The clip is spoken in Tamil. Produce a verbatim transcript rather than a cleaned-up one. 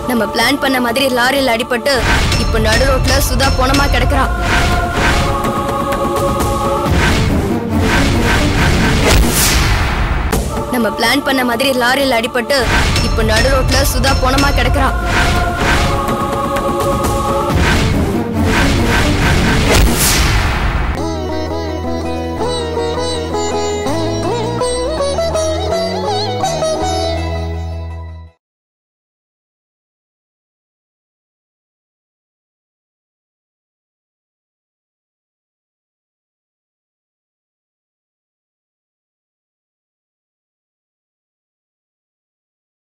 நம்ம பிளான் பண்ண மாதிரி லாரியில் அடிபட்டு இப்ப நடு ரோட்ல சுதா போனமா கிடக்குறா. நம்ம பிளான் பண்ண மாதிரி லாரியில் அடிபட்டு இப்ப நடு ரோட்ல சுதா போனமா கிடக்குறா.